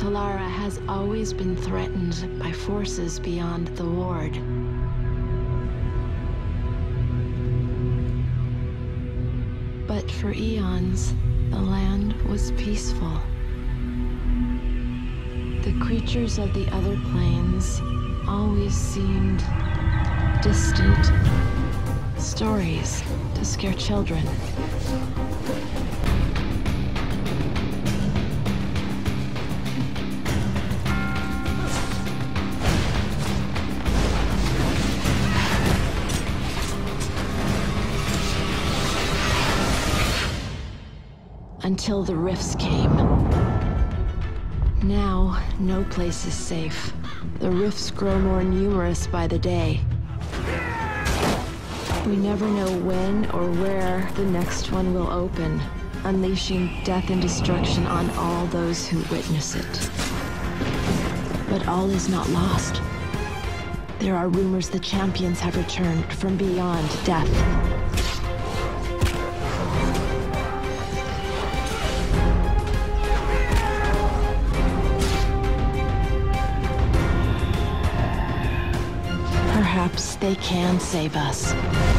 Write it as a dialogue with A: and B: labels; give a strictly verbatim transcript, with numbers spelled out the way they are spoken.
A: Solara has always been threatened by forces beyond the Ward. But for eons, the land was peaceful. The creatures of the other planes always seemed distant. Stories to scare children. Until the rifts came. Now, no place is safe. The rifts grow more numerous by the day. We never know when or where the next one will open, unleashing death and destruction on all those who witness it. But all is not lost. There are rumors the champions have returned from beyond death. Perhaps they can save us.